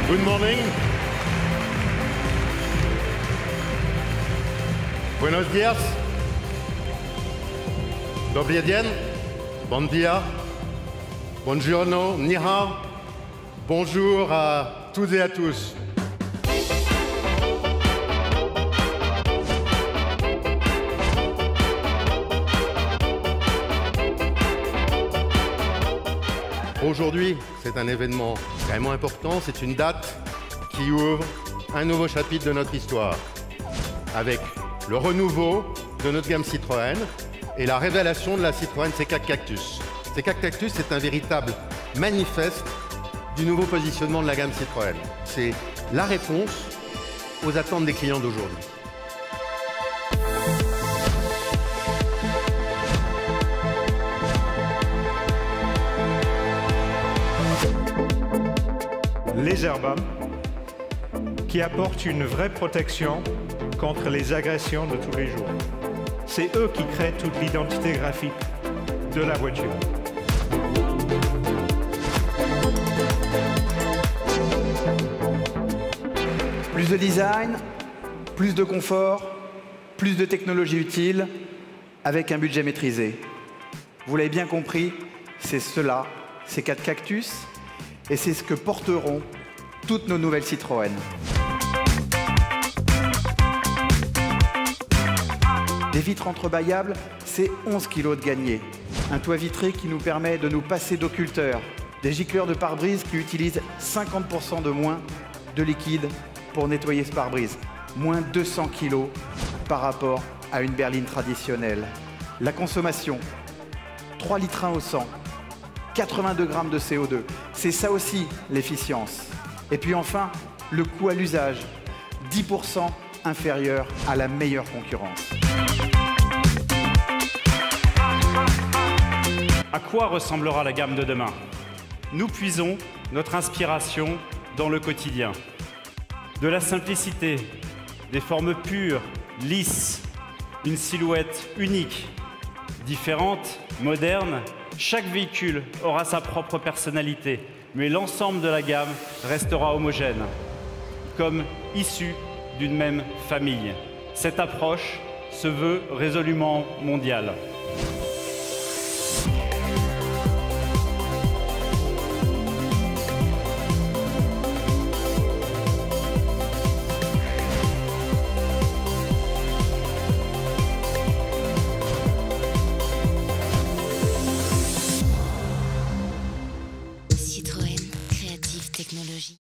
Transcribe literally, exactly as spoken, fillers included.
Good morning. Buenos días. Dobry dzień. Bon dia. Buongiorno. Ni hao. Bonjour à toutes et à tous. Aujourd'hui, c'est un événement vraiment important, c'est une date qui ouvre un nouveau chapitre de notre histoire, avec le renouveau de notre gamme Citroën et la révélation de la Citroën C quatre Cactus. C quatre Cactus, c'est un véritable manifeste du nouveau positionnement de la gamme Citroën. C'est la réponse aux attentes des clients d'aujourd'hui. Les airbags qui apportent une vraie protection contre les agressions de tous les jours. C'est eux qui créent toute l'identité graphique de la voiture. Plus de design, plus de confort, plus de technologie utile, avec un budget maîtrisé. Vous l'avez bien compris, c'est cela, C quatre Cactus, et c'est ce que porteront toutes nos nouvelles Citroën. Des vitres entrebâillables, c'est onze kilos de gagné. Un toit vitré qui nous permet de nous passer d'occulteurs. Des gicleurs de pare-brise qui utilisent cinquante pour cent de moins de liquide pour nettoyer ce pare-brise. Moins deux cents kilos par rapport à une berline traditionnelle. La consommation, trois litres un au cent. quatre-vingt-deux grammes de C O deux. C'est ça aussi l'efficience. Et puis enfin, le coût à l'usage, dix pour cent inférieur à la meilleure concurrence. À quoi ressemblera la gamme de demain? Nous puisons notre inspiration dans le quotidien. De la simplicité, des formes pures, lisses, une silhouette unique, différente, moderne. Chaque véhicule aura sa propre personnalité, mais l'ensemble de la gamme restera homogène, comme issu d'une même famille. Cette approche se veut résolument mondiale. Citroën, créative technologie.